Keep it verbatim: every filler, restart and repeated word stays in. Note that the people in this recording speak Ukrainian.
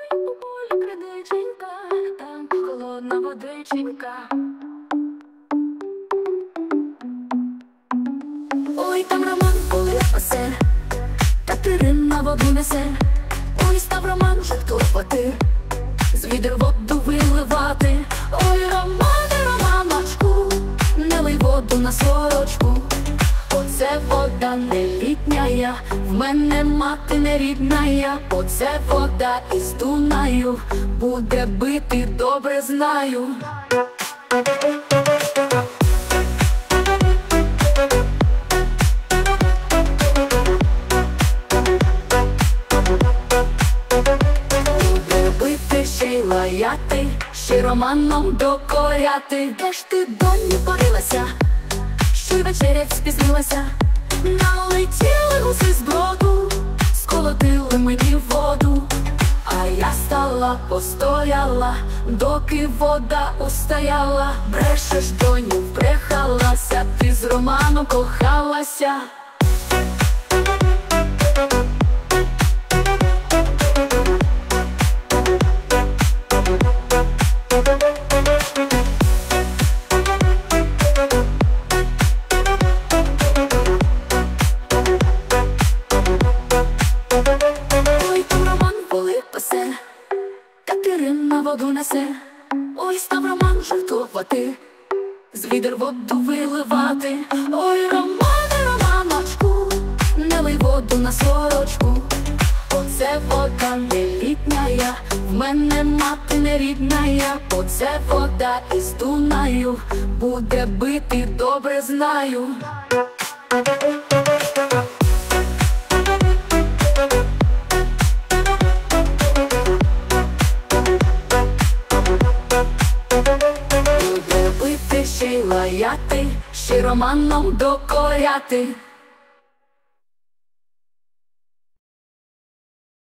у полі криниченька, там холодна водиченька. Ой, там Роман полив пасе, Катерина воду несе. Ой, став Роман вже хто потир, з відер воду виливати. Ой, Романе, Романочку, не лий воду на сорочку. Оце вода не літняя, в мене мати не рідная. Оце вода із Дунаю, буде бити, добре знаю. Буде бити, ще й лаяти, ще й Романом докоряти. Де ж ти, доню, порилася, що й вечерять спізнилася? Налетіли гуси з броду, сколотили мені воду. А я стала, постояла, доки вода устояла. Брешеш, доню, вбрехалася, ти з Романом кохалася. Катерина воду несе. Ой, став Роман жартувати, з відер воду виливати. Ой, Романе, Романочку, не лий воду на сорочку. Оце вода не літняя, в мене мати не рідная. Оце вода із Дунаю, буде бити, добре знаю. Буде бити, ще й лаяти, ще й Романом докоряти.